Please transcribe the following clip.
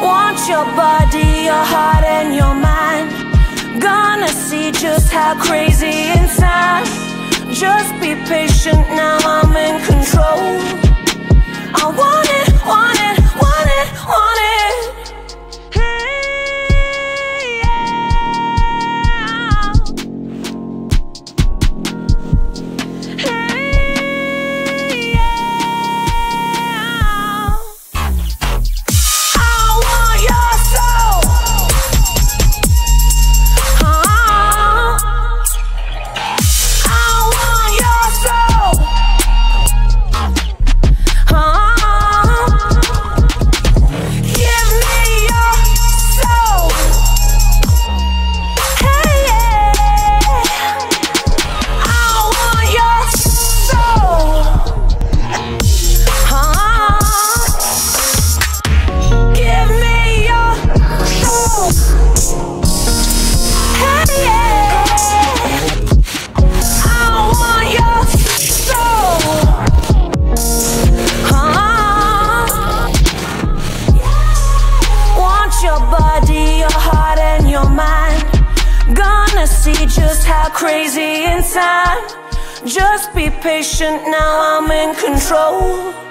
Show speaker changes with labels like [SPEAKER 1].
[SPEAKER 1] Want your body, your heart and your mind. Gonna see just how crazy inside. Just be patient, now I'm in control. I want it, want it, want it, want it. Hey, yeah. Hey, yeah. I want your soul. I want your soul. Give me your soul. Hey, yeah. I want your soul. Give me your soul. Hey, yeah. I want your soul. Want your body, your heart and your mind. Gonna see just how crazy inside. Just be patient, now I'm in control.